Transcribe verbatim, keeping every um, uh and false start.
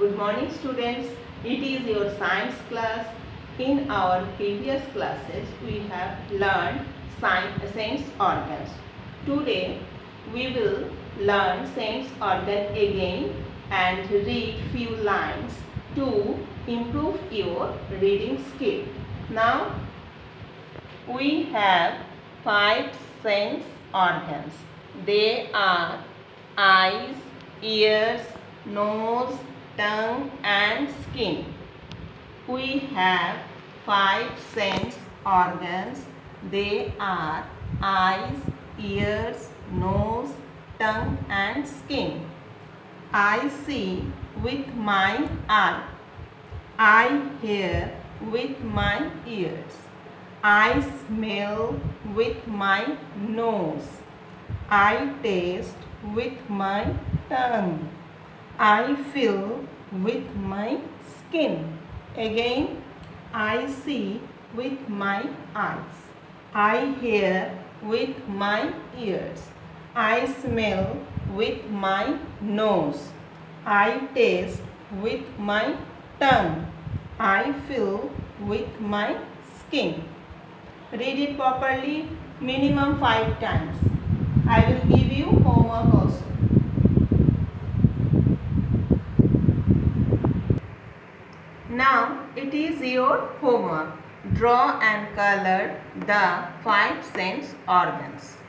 Good morning students. It is your science class. In our previous classes we have learned science, sense organs. Today we will learn sense organ again and read few lines to improve your reading skill. Now we have five sense organs. They are eyes, ears, nose, tongue and skin. We have five sense organs. They are eyes, ears, nose, tongue and skin. I see with my eye. I hear with my ears. I smell with my nose. I taste with my tongue. I feel with my skin. Again, I see with my eyes. I hear with my ears. I smell with my nose. I taste with my tongue. I feel with my skin. Read it properly minimum five times. I will give you homework also. Now it is your homework. Draw and color the five sense organs.